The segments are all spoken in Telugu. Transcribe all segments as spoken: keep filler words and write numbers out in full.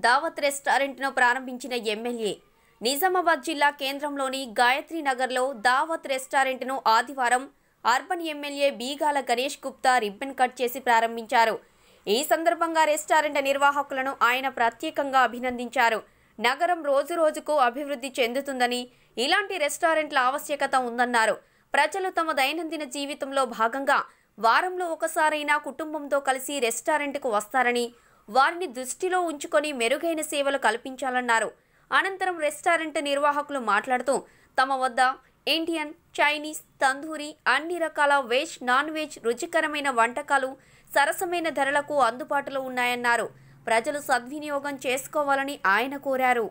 దావత్ రెస్టారెంట్ను ప్రారంభించిన ఎమ్మెల్యే నిజామాబాద్ జిల్లా కేంద్రంలోని గాయత్రి నగర్లో దావత్ రెస్టారెంట్ను ఆదివారం urban MLA Bigala Ganesh Gupta ribbon cut చేసి ప్రారంభించారు. ఈ సందర్భంగా రెస్టారెంట్ నిర్వాహకులను ఆయన ప్రత్యేకంగా అభినందించారు. నగరం రోజు రోజుకు అభివృద్ధి చెందుతుందని, ఇలాంటి రెస్టారెంట్ల ఆవశ్యకత ఉందన్నారు. ప్రజలు తమ దైనందిన జీవితంలో భాగంగా వారంలో ఒకసారైనా కుటుంబంతో కలిసి రెస్టారెంట్కు వస్తారని, వారిని దృష్టిలో ఉంచుకొని మెరుగైన సేవలు కల్పించాలన్నారు. అనంతరం రెస్టారెంట్ నిర్వాహకులు మాట్లాడుతూ తమ వద్ద ఇండియన్, చైనీస్, తందూరి అన్ని రకాల వెజ్, నాన్ వెజ్ రుచికరమైన వంటకాలు సరసమైన ధరలకు అందుబాటులో ఉన్నాయన్నారు. ప్రజలు సద్వినియోగం చేసుకోవాలని ఆయన కోరారు.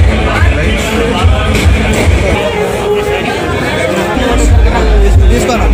తీసుకోనా